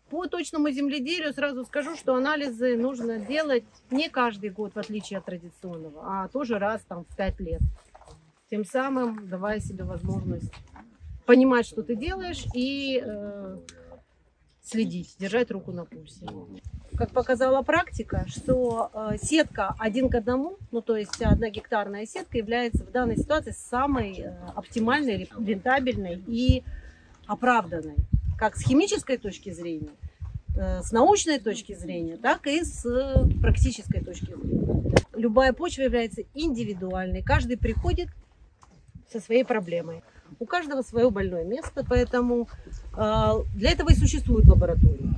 По точному земледелию сразу скажу, что анализы нужно делать не каждый год, в отличие от традиционного, а тоже раз там, в 5 лет. Тем самым давая себе возможность понимать, что ты делаешь, и следить, держать руку на пульсе. Как показала практика, что сетка 1 к 1, ну то есть 1-гектарная сетка является в данной ситуации самой оптимальной, рентабельной и оправданной. Как с химической точки зрения, с научной точки зрения, так и с практической точки зрения. Любая почва является индивидуальной. Каждый приходит со своей проблемой. У каждого свое больное место, поэтому для этого и существует лаборатория.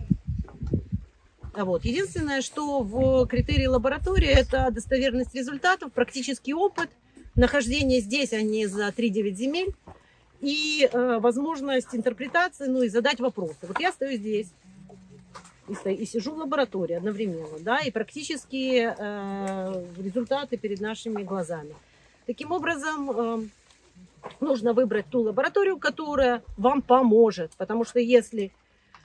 Вот. Единственное, что в критерии лаборатории, это достоверность результатов, практический опыт, нахождение здесь, а не за 3-9 земель, и возможность интерпретации, ну и задать вопросы. Вот я стою здесь и сижу в лаборатории одновременно, да, и практически результаты перед нашими глазами. Таким образом, нужно выбрать ту лабораторию, которая вам поможет, потому что если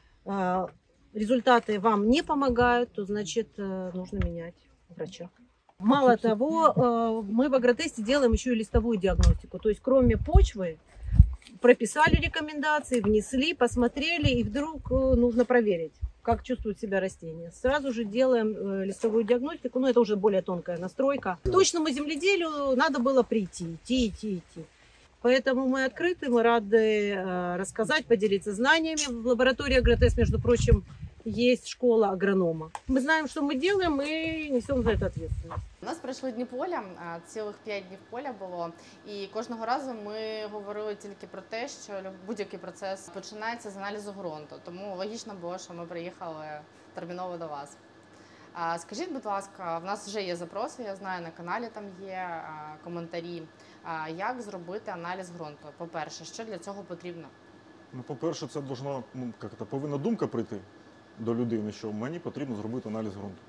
результаты вам не помогают, то значит нужно менять врача. Мало того, мы в агротесте делаем еще и листовую диагностику, то есть кроме почвы прописали рекомендации, внесли, посмотрели, и вдруг нужно проверить, как чувствует себя растение. Сразу же делаем листовую диагностику, но это уже более тонкая настройка. К точному земледелию надо было прийти, идти. Поэтому мы открыты, мы рады рассказать, поделиться знаниями. В лаборатории Агротест, между прочим, есть школа агронома. Мы знаем, что мы делаем, и несем за это ответственность. У нас пройшли дні поля, цілих 5 днів поля було, і кожного разу ми говорили тільки про те, що будь-який процес починається з аналізу ґрунту. Тому логічно було, що ми приїхали терміново до вас. Скажіть, будь ласка, в нас вже є запроси, я знаю, на каналі там є коментарі. Як зробити аналіз ґрунту? По-перше, що для цього потрібно? Ну, по-перше, це повинна думка прийти до людини, що мені потрібно зробити аналіз ґрунту.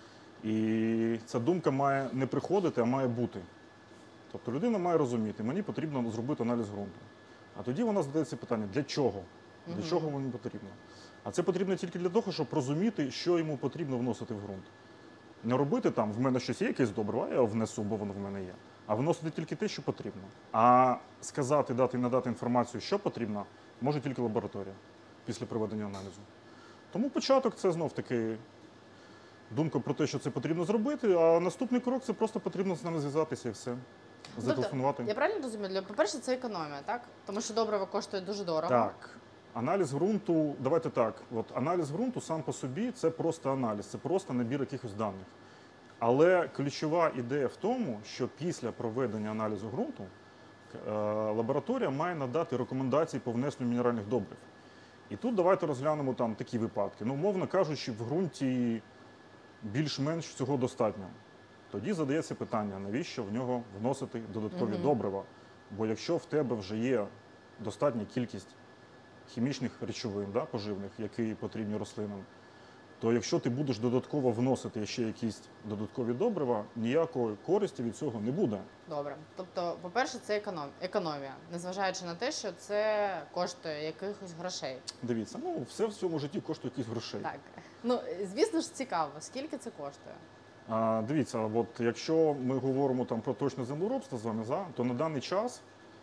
І ця думка має не приходити, а має бути. Тобто людина має розуміти, мені потрібно зробити аналіз ґрунту. А тоді вона задається питання, для чого? Для чого мені потрібно? А це потрібно тільки для того, щоб розуміти, що йому потрібно вносити в ґрунт. Не робити там, в мене щось є, якесь добриво, я його внесу, бо воно в мене є. А вносити тільки те, що потрібно. А сказати, надати інформацію, що потрібно, може тільки лабораторія після проведення аналізу. Тому початок – це знов-таки думка про те, що це потрібно зробити, а наступний крок – це просто потрібно з нами зв'язатися і все, зателефонувати. Тобто, я правильно розумію? По-перше, це економія, так? Тому що добриво коштує дуже дорого. Так. Аналіз ґрунту, давайте так, аналіз ґрунту сам по собі – це просто аналіз, це просто набір якихось даних. Але ключова ідея в тому, що після проведення аналізу ґрунту лабораторія має надати рекомендації по внесенню мінеральних добрив. І тут давайте розглянемо там такі випадки. Ну, умовно кажучи, в ґрунті більш-менш цього достатньо. Тоді задається питання, навіщо в нього вносити додаткові добрива. Бо якщо в тебе вже є достатня кількість хімічних речовин, поживних, які потрібні рослинам, то якщо ти будеш додатково вносити ще якісь додаткові добрива, ніякої користі від цього не буде. Добре. Тобто, по-перше, це економія, незважаючи на те, що це коштує якихось грошей. Дивіться, все в цьому житті коштує якихось грошей. Так. Ну, звісно ж, цікаво, скільки це коштує? Дивіться, якщо ми говоримо там про точне землеробство з вами, то на даний час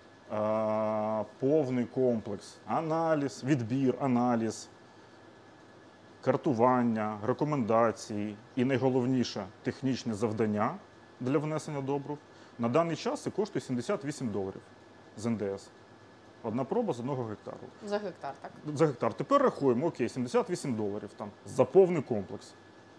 повний комплекс, аналіз, відбір, аналіз, картування, рекомендації і найголовніше технічне завдання для внесення добрив, на даний час це коштує $78 з НДС. Одна проба з 1 гектару. За гектар, так? За гектар. Тепер рахуємо, окей, $78 там, за повний комплекс.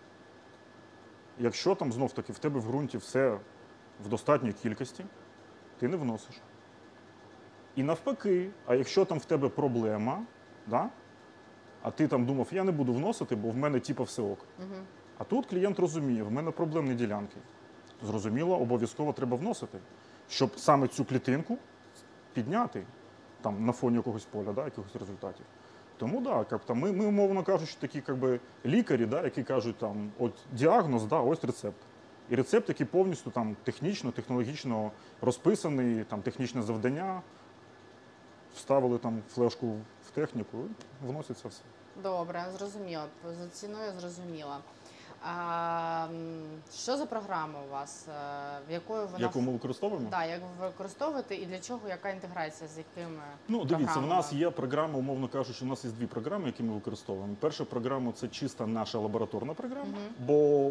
Якщо там знов-таки в тебе в ґрунті все в достатній кількості, ти не вносиш. І навпаки, а якщо там в тебе проблема, а ти там думав, я не буду вносити, бо в мене типа все ок. А тут клієнт розуміє, в мене проблемні ділянки. Зрозуміло, обов'язково треба вносити, щоб саме цю клітинку підняти там, на фоні якогось поля, якихось результатів. Тому, ми, умовно кажучи, такі лікарі, які кажуть, от діагноз, ось рецепт. І рецепт, який повністю там, технічно, технологічно розписаний, там, технічне завдання, вставили там, флешку в техніку і вноситься все. Добре, зрозуміло. За ціною зрозуміла. А, що за програма у вас? Якою вона Яку ми використовуємо? Да, як ви використовуєте і для чого, яка інтеграція з якими Ну, дивіться, у програмами? нас є програма, умовно кажучи, у нас є дві програми, які ми використовуємо. Перша програма – це чисто наша лабораторна програма, бо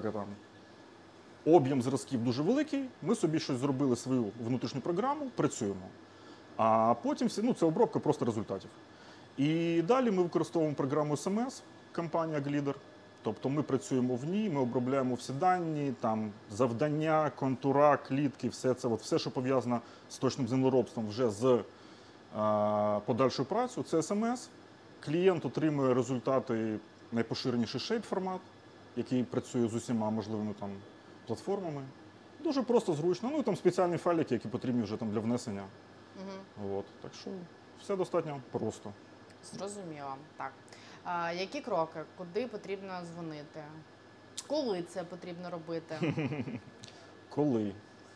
об'єм зразків дуже великий, ми собі щось зробили, свою внутрішню програму, працюємо. А потім це обробка просто результатів. І далі ми використовуємо програму SMS, компанія Glider. Тобто ми працюємо в ній, ми обробляємо всі дані, там, завдання, контура, клітки, все це, все, що пов'язано з точним землеробством вже з подальшою працею, це SMS. Клієнт отримує результати найпоширеніший shape-формат, який працює з усіма можливими там платформами. Дуже просто, зручно. Ну і там спеціальні файлики, які потрібні вже там для внесення. От. Так що все достатньо просто. Зрозуміло. Так. Які кроки? Куди потрібно дзвонити? Коли це потрібно робити? Коли?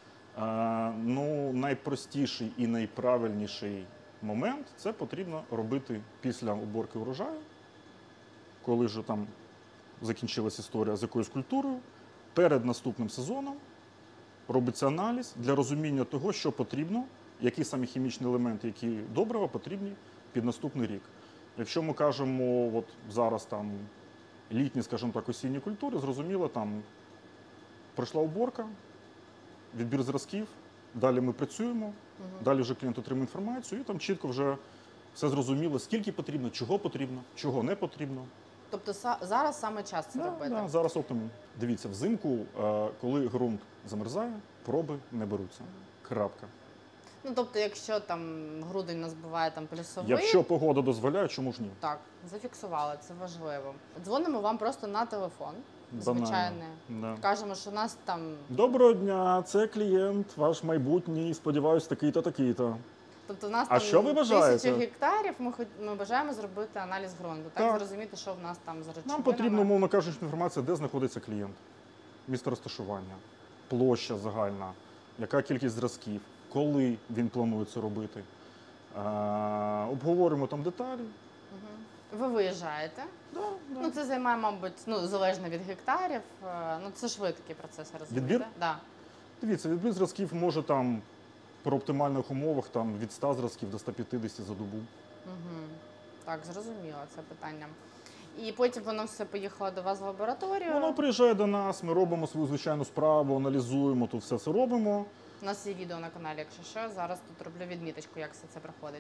Найпростіший і найправильніший момент це потрібно робити після уборки урожаю, коли вже там закінчилась історія з якоюсь культурою, перед наступним сезоном робиться аналіз для розуміння того, що потрібно, які саме хімічні елементи, які добрива потрібні під наступний рік. Якщо ми кажемо, от зараз там літні, скажімо так, осінні культури, зрозуміло, там пройшла уборка, відбір зразків, далі ми працюємо, далі вже клієнт отримує інформацію і там чітко вже все зрозуміло, скільки потрібно, чого не потрібно. Тобто зараз саме час це робити? Так, зараз оптимум. Дивіться, взимку, коли ґрунт замерзає, проби не беруться. Крапка. Ну, тобто, якщо там грудень у нас буває там плюсовий... Якщо погода дозволяє, чому ж ні? Так, зафіксували, це важливо. Дзвонимо вам просто на телефон, Банально. звичайний. Да. Кажемо, що у нас там... Доброго дня, це клієнт, ваш майбутній, сподіваюсь, такий-то, такий-то. Тобто у нас А там що ви бажаєте? 1000 гектарів, ми бажаємо зробити аналіз ґрунту, так, зрозуміти, що в нас там за речовинами. Нам потрібно, умовно кажучи, інформація, де знаходиться клієнт, місце розташування, площа загальна, яка кількість зразків, коли він планує це робити. Обговорюємо там деталі. Ви виїжджаєте? Да. Ну, це займає, мабуть, залежно від гектарів. Це швидкий процес, розумієте? Відбір? Да. Дивіться, відбір зразків може там при оптимальних умовах там, від 100 зразків до 150 за добу. Так, зрозуміло це питання. І потім воно все поїхало до вас в лабораторію? Воно приїжджає до нас, ми робимо свою звичайну справу, аналізуємо, тут все це робимо. У нас є відео на каналі, якщо що. Зараз тут роблю відміточку, як все це проходить.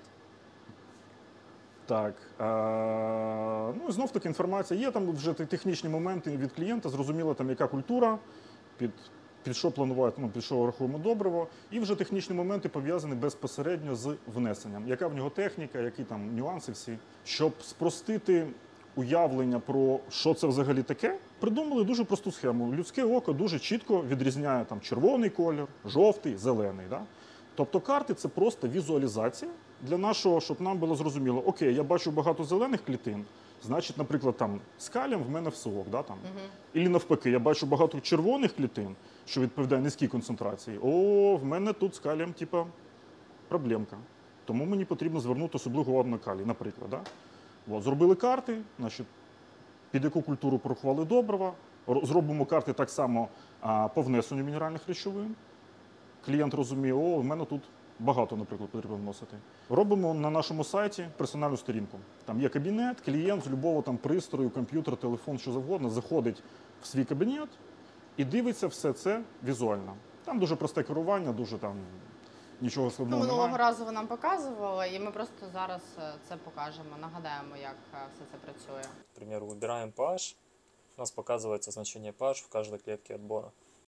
Так, ну і знов таки інформація. Є там вже технічні моменти від клієнта, зрозуміло, там яка культура, під що планувати, під що рахуємо добриво. І вже технічні моменти пов'язані безпосередньо з внесенням. Яка в нього техніка, які там нюанси всі. Щоб спростити уявлення про що це взагалі таке, придумали дуже просту схему. Людське око дуже чітко відрізняє там червоний колір, жовтий, зелений. Да? Тобто карти – це просто візуалізація для нашого, щоб нам було зрозуміло, окей, я бачу багато зелених клітин, значить, наприклад, там з калієм в мене всилок, да, там. Ілі навпаки, я бачу багато червоних клітин, що відповідає низькій концентрації, в мене тут з калієм, типа, проблемка. Тому мені потрібно звернути особливу увагу на калій, наприклад. Да? От, зробили карти, значить, під яку культуру порахували добрива, зробимо карти так само по внесенню мінеральних речовин. Клієнт розуміє, в мене тут багато, наприклад, потрібно вносити. Робимо на нашому сайті персональну сторінку. Там є кабінет, клієнт з любого там пристрою, комп'ютер, телефон, що завгодно, заходить в свій кабінет і дивиться все це візуально. Там дуже просте керування, дуже там нічого складного немає. Минулого разу ви нам показували, і ми просто зараз це покажемо, нагадаємо, як все це працює. К примеру, выбираем pH, у нас показывается значение pH в каждой клетке отбора.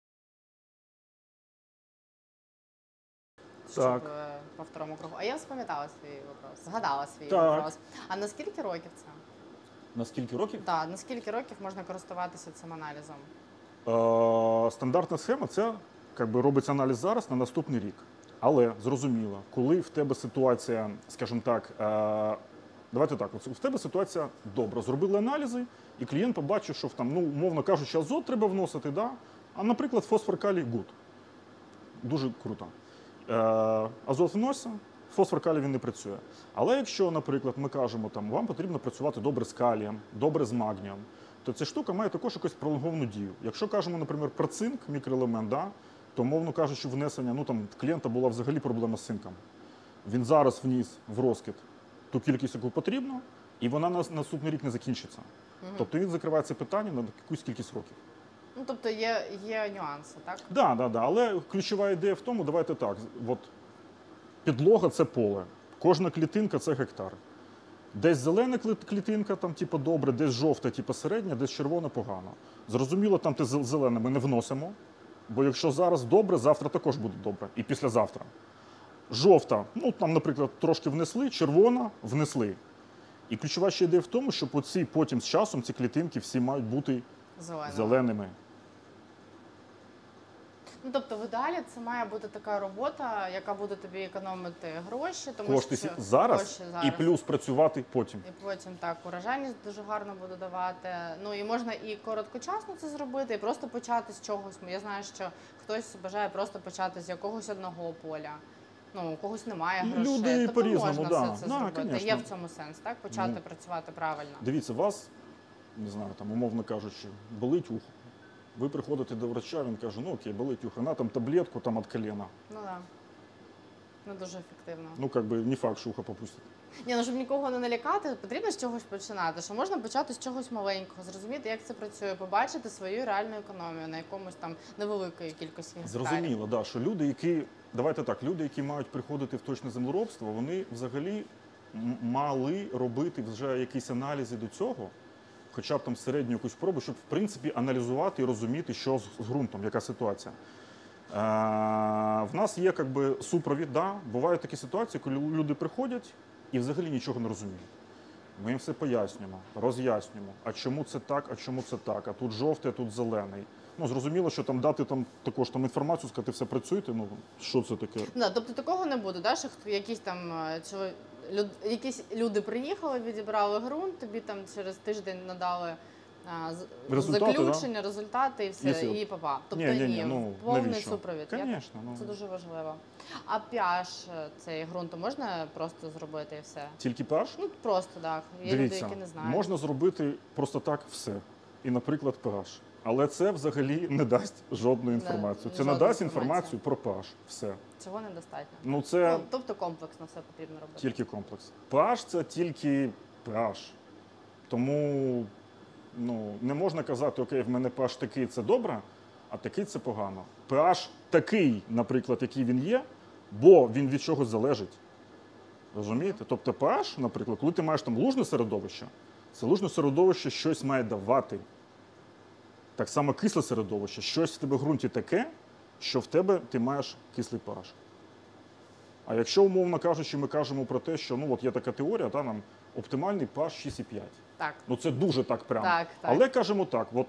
Так. Щоб по второму кругу. А я запам'ятала свій вопрос, згадала свій Так. вопрос. А на скільки років це? На скільки років? Так, на скільки років можна користуватися цим аналізом? Стандартна схема – це робиться аналіз зараз на наступний рік. Але, зрозуміло, коли в тебе ситуація, скажімо так, давайте так, в тебе ситуація добра. Зробили аналізи, і клієнт побачив, що там, умовно кажучи, азот треба вносити, да? А, наприклад, фосфор, калій – гуд. Дуже круто. Азот вноситься, фосфор калій він не працює. Але якщо, наприклад, ми кажемо, там, вам потрібно працювати добре з калієм, добре з магнієм, то ця штука має також якусь пролонговану дію. Якщо кажемо, наприклад, про цинк, мікроелемент, да, то, мовно кажучи, внесення, ну там в клієнта була взагалі проблема з цинком. Він зараз вніс в розкид ту кількість, яку потрібно, і вона на наступний рік не закінчиться. Тобто він закриває це питання на якусь кількість років. Ну, тобто є нюанси, так? Так, але ключова ідея в тому, давайте так, от підлога – це поле, кожна клітинка – це гектар. Десь зелена клітинка, там, типу, добре, десь жовта, типу, середня, десь червона – погано. Зрозуміло, там те зелене ми не вносимо, бо якщо зараз добре, завтра також буде добре, і післязавтра. Жовта, ну, там, наприклад, трошки внесли, червона – внесли. І ключова ще ідея в тому, що потім з часом ці клітинки всі мають бути зеленими. Ну, тобто, в ідеалі це має бути така робота, яка буде тобі економити гроші, тому Кошти що зараз і плюс працювати потім. І потім так, урожайність дуже гарно буде давати. Ну і можна і короткочасно це зробити, і просто почати з чогось. Я знаю, що хтось бажає просто почати з якогось одного поля. Ну, у когось немає грошей. Люди тобто по-різному, можна да. все це Да, зробити. конечно. Є в цьому сенс, так? Почати працювати правильно. Дивіться, вас, не знаю, там, умовно кажучи, болить ухо. Ви приходите до врача, він каже, ну окей, болить ухо, на там таблетку там, від коліна. Ну так. Да. Не дуже ефективно. Ну, як би, не факт, що ухо попустить. Ні, ну щоб нікого не налякати, потрібно з чогось починати. Що можна почати з чогось маленького, зрозуміти, як це працює, побачити свою реальну економію на якомусь там невеликої кількості гектарів. Зрозуміло, да, що люди, які, давайте так, люди, які мають приходити в точне землеробство, вони взагалі мали робити вже якісь аналізи до цього, хоча б там середню якусь пробу, щоб в принципі аналізувати і розуміти, що з ґрунтом, яка ситуація. В нас є якби супровід, да, бувають такі ситуації, коли люди приходять і взагалі нічого не розуміють. Ми їм все пояснюємо, роз'яснюємо, а чому це так, а чому це так, а тут жовтий, а тут зелений. Ну, зрозуміло, що там дати там також там інформацію, сказати, все працюєте, ну, що це таке? Да, тобто такого не буде, да, що якісь там якісь люди приїхали, відібрали ґрунт, тобі там через тиждень надали заключення, результати і все, і папа. Тобто ні, повний супровід. Конечно, це дуже важливо. А pH цей ґрунту можна просто зробити і все? Тільки pH? Ну, просто так. Є люди, які не знають. Можна зробити просто так все. І, наприклад, pH. Але це взагалі не дасть жодної інформації. Це надасть інформацію про pH. Все. Цього недостатньо. Ну, це тобто комплексно все потрібно робити. Тільки комплекс. pH – це тільки pH. Тому ну, не можна казати, окей, в мене pH такий – це добре, а такий – це погано. pH такий, наприклад, який він є, бо він від чогось залежить. Розумієте? Тобто pH, наприклад, коли ти маєш там лужне середовище, це лужне середовище щось має давати. Так само кисле середовище, щось в тебе в ґрунті таке, що в тебе ти маєш кислий pH. А якщо, умовно кажучи, ми кажемо про те, що ну, от є така теорія, та, нам оптимальний pH 6,5. Так. Ну це дуже так прямо. Так. Але кажемо так, от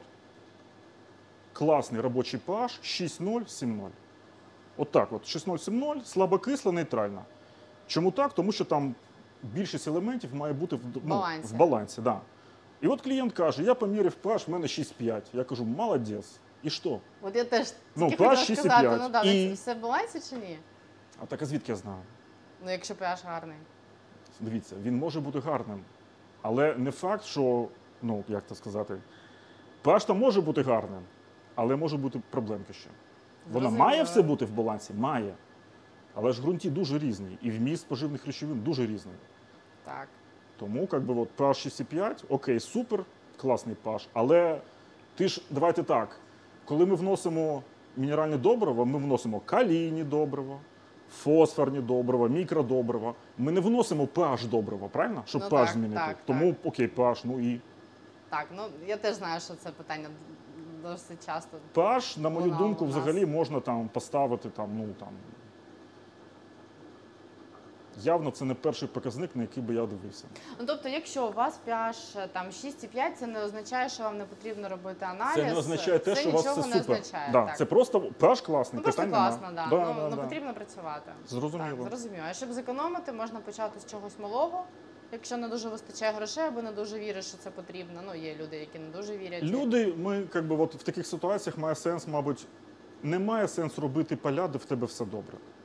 класний робочий pH 6,0, 7,0. От так от, 6,0, 7,0, слабокисла, нейтральна. Чому так? Тому що там більшість елементів має бути в балансі. Да. І от клієнт каже, я поміряв pH, в мене 6,5. Я кажу, молодець. І що? От я теж pH хотіла сказати, ну да, і... все в балансі чи ні? А так, а звідки я знаю? Ну, якщо pH гарний. Дивіться, він може бути гарним, але не факт, що, ну, як це сказати, pH там може бути гарним, але може бути проблемки ще. Вона має все бути в балансі? Має. Але ж ґрунті дуже різні, і вміст поживних речовин дуже різний. Так. Тому, як би, от, pH 6,5, окей, супер, класний pH, але ти ж, давайте так, коли ми вносимо мінеральні добрива, ми вносимо калійні добрива, фосфорні добрива, мікродобрива. Ми не вносимо pH добрива, правильно? Щоб pH змінити. Так, тому, окей, pH, ну і... Так, ну я теж знаю, що це питання досить часто. pH, на мою думку, взагалі можна там поставити там, ну там. Явно це не перший показник, на який би я дивився. Ну, тобто, якщо у вас pH там 6,5, це не означає, що вам не потрібно робити аналіз. Це не означає те, що у вас все супер. Означає, да, так. Це просто pH класний, ну, просто питань класно, нема. Да. Ну, потрібно працювати. Зрозуміло. Так, зрозуміло. А щоб зекономити, можна почати з чогось малого, якщо не дуже вистачає грошей, або не дуже віриш, що це потрібно. Ну, є люди, які не дуже вірять. Люди, ми, як би, от в таких ситуаціях має сенс, мабуть, немає сенсу робити поля, де в тебе все добре.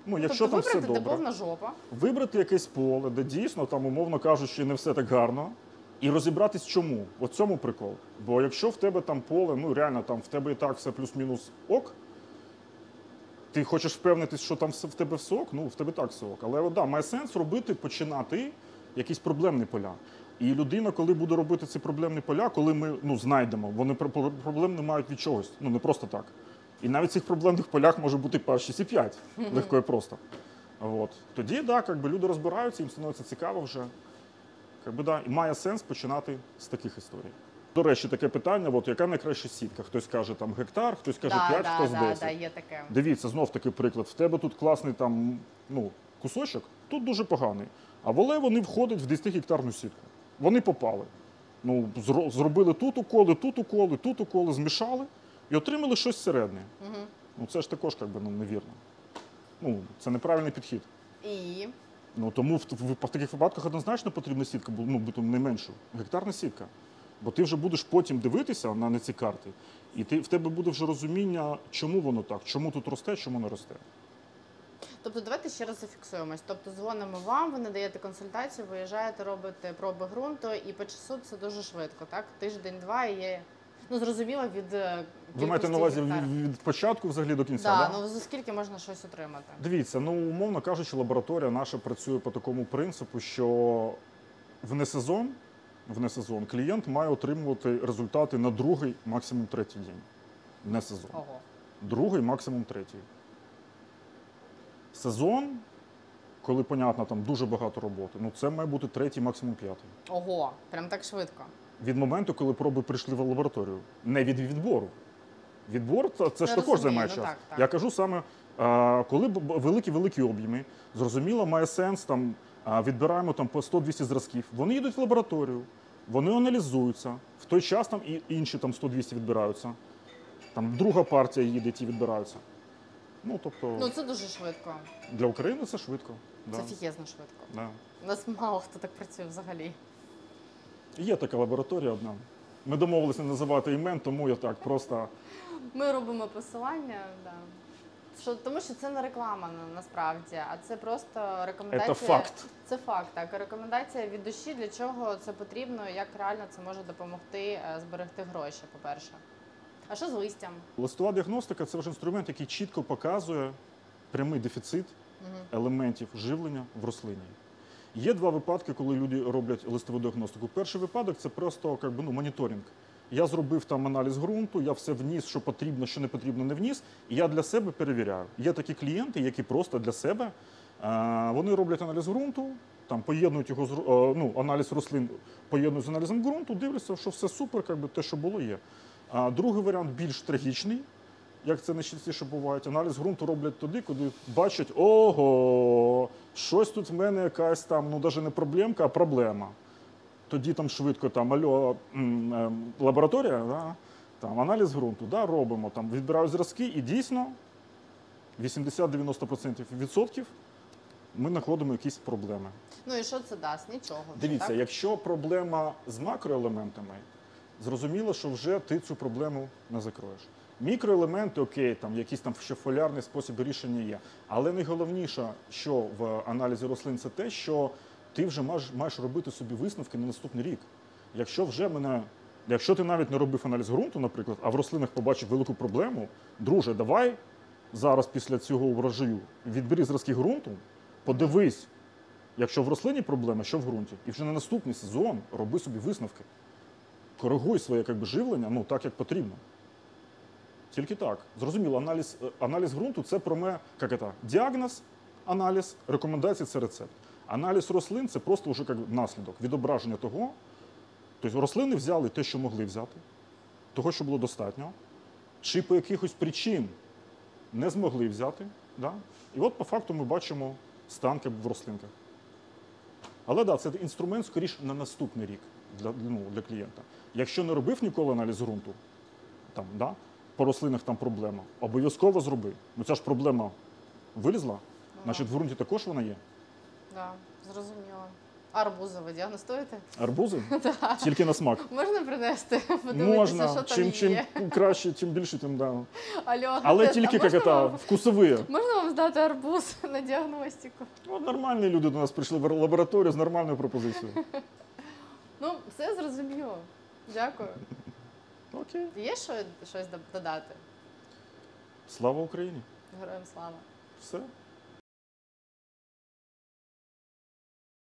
Ну, якщо тобто там все вибрати, де добре. повна жопа. Вибрати якесь поле, де дійсно, там, умовно кажучи, не все так гарно, і розібратись чому. От цьому прикол. Бо якщо в тебе там поле, ну реально там в тебе і так все плюс-мінус ок, ти хочеш впевнитись, що там в тебе все ок, ну в тебе так все ок. Але от, да, має сенс робити, починати якісь проблемні поля. І людина, коли буде робити ці проблемні поля, коли ми знайдемо, вони проблем не мають від чогось, ну не просто так. І навіть в цих проблемних полях може бути пар 6 і 5, легко і просто. От. Тоді, да, люди розбираються, їм становиться цікаво вже. Да, і має сенс починати з таких історій. До речі, таке питання, от, яка найкраща сітка? Хтось каже там гектар, хтось каже 5, хтось 10. Да, є таке. Дивіться, знов такий приклад. В тебе тут класний там, кусочок, тут дуже поганий. А вони входять в 10-гектарну сітку. Вони попали. Зробили тут уколи, змішали і отримали щось середнє. Угу. Це ж також невірно. Це неправильний підхід. І? Тому в таких випадках однозначно потрібна сітка, бути не меншу. Гектарна сітка. Бо ти вже будеш потім дивитися на ці карти, і в тебе буде вже розуміння, чому воно так, чому тут росте, чому не росте. Тобто давайте ще раз зафіксуємось. Тобто дзвонимо вам, ви надаєте консультацію, виїжджаєте, робите проби ґрунту, і по часу це дуже швидко, так? Тиждень-два і є, зрозуміло, від Ви маєте на увазі гектар. від початку взагалі до кінця, так? Да? За скільки можна щось отримати? Дивіться, умовно кажучи, лабораторія наша працює по такому принципу, що в несезон клієнт має отримувати результати на другий, максимум третій день. Не сезон. Ого. Другий, максимум третій. Сезон, коли, понятно, там дуже багато роботи, це має бути третій, максимум п'ятий. Ого, прям так швидко. Від моменту, коли проби прийшли в лабораторію. Не від відбору. Відбор – це ж також займає час. Так. Я кажу саме, коли великі об'єми, зрозуміло, має сенс, там, відбираємо там, по 100-200 зразків, вони йдуть в лабораторію, вони аналізуються, в той час там, і інші там, 100-200 відбираються, там, друга партія їде, ті відбираються. Тобто, це дуже швидко. Для України це швидко. Це Да. фігезно швидко. Да. У нас мало хто так працює взагалі. Є така лабораторія одна. Ми домовилися не називати імен, тому я так просто... Ми робимо посилання, да. Тому що це не реклама насправді, а це просто рекомендація. Це факт. Це факт, так. Рекомендація від душі, для чого це потрібно, як реально це може допомогти зберегти гроші, по-перше. А що з листям? Листова діагностика – це вже інструмент, який чітко показує прямий дефіцит елементів живлення в рослині. Є два випадки, коли люди роблять листову діагностику. Перший випадок – це просто моніторинг. Я зробив там аналіз ґрунту, я все вніс, що потрібно, що не потрібно, не вніс, і я для себе перевіряю. Є такі клієнти, які просто для себе, вони роблять аналіз ґрунту, там поєднують його, аналіз рослин поєднують з аналізом ґрунту, дивляться, що все супер, те, що було, є. А другий варіант більш трагічний, як це найчастіше буває. Аналіз ґрунту роблять тоді, коли бачать, ого, щось тут в мене якась там, навіть не проблемка, а проблема. Тоді там швидко, лабораторія, да, там, аналіз ґрунту, да, робимо, там, відбирають зразки і дійсно 80-90% ми знаходимо якісь проблеми. І що це дасть? Нічого. Дивіться, так? якщо проблема з макроелементами, зрозуміло, що вже ти цю проблему не закроєш. Мікроелементи, окей, там якийсь там ще фолярний спосіб рішення є. Але найголовніше, що в аналізі рослин, це те, що ти вже маєш робити собі висновки на наступний рік. Якщо ти навіть не робив аналіз ґрунту, наприклад, а в рослинах побачив велику проблему, друже, давай зараз після цього врожаю відбери зразки ґрунту, подивись, якщо в рослині проблема, що в ґрунті. І вже на наступний сезон роби собі висновки. Коригуй своє живлення, так, як потрібно. Тільки так. Зрозуміло, аналіз ґрунту – це діагноз, аналіз, рекомендації – це рецепт. Аналіз рослин – це просто вже наслідок, відображення того. Тобто рослини взяли те, що могли взяти, того, що було достатньо, чи по якихось причин не змогли взяти. Да? І от по факту ми бачимо стан в рослинках. Але так, це інструмент, скоріше, на наступний рік для клієнта. Якщо не робив ніколи аналіз ґрунту, по рослинах там проблема, обов'язково зроби. Ця ж проблема вилізла, значить в ґрунті також вона є. Так, зрозуміло. Арбузи ви діагностуєте? Арбузи? Тільки на смак. Можна принести? Подивитися, Можна. що там Чим є. краще, тим більше, тим да. Алло, Але Тес, тільки а можна як вам- вкусові. Можна вам здати арбуз на діагностику? От нормальні люди до нас прийшли в лабораторію з нормальною пропозицією. Ну, все зрозуміло. Дякую. Окей. Є щось додати? Слава Україні. Героям слава. Все.